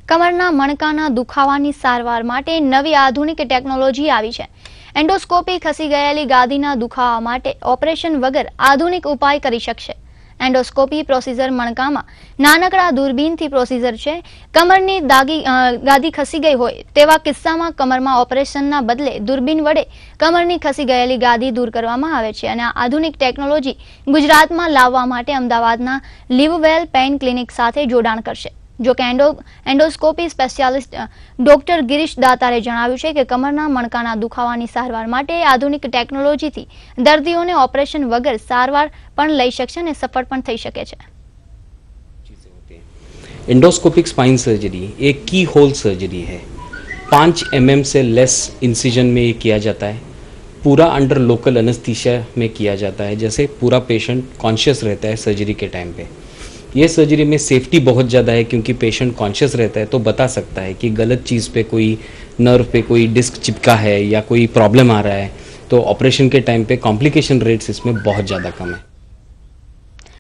કમરના મણકાના દુખાવાની સારવાર માટે નવી આધુનિક ટેકનોલોજી આવી છે। એન્ડોસ્કોપી ખસી ગયેલી ગાદીના દુખાવા માટે ઓપરેશન વગર આધુનિક ઉપાય કરી શકશે। એન્ડોસ્કોપી પ્રોસીજર મણકામાં નાનકડા દૂરબીનથી પ્રોસીજર છે। કમરની ગાદી ખસી ગઈ હોય તેવા કિસ્સામાં કમરમાં ઓપરેશનના બદલે દૂરબીન વડે કમરની ખસી ગયેલી ગાદી દૂર કરવામાં આવે છે અને આ આધુનિક ટેકનોલોજી ગુજરાતમાં લાવવા માટે અમદાવાદના લીવવેલ પેઇન ક્લિનિક સાથે જોડાણ કરશે। જો કે એન્ડોસ્કોપી સ્પેશિયાલિસ્ટ ડોક્ટર ગિરીશ દાતારે જણાવ્યું છે કે કમરના મણકાના દુખાવાની સારવાર માટે આધુનિક ટેકનોલોજીથી દર્દીઓને ઓપરેશન વગર સારવાર પણ લઈ શકશે અને સફળ પણ થઈ શકે છે। एंडोस्कोपिक स्पाइन सर्जरी एक की होल सर्जरी है। 5 mm से लेस इंसिजन में ये किया जाता है। पूरा अंडर लोकल एनेस्थीसिया में किया जाता है, जैसे पूरा पेशेंट कॉन्शियस रहता है सर्जरी के टाइम पे। ये सर्जरी में सेफ्टी बहुत ज़्यादा है क्योंकि पेशेंट कॉन्शियस रहता है तो बता सकता है कि गलत चीज़ पे कोई नर्व पे कोई डिस्क चिपका है या कोई प्रॉब्लम आ रहा है, तो ऑपरेशन के टाइम पे कॉम्प्लिकेशन रेट्स इसमें बहुत ज़्यादा कम है।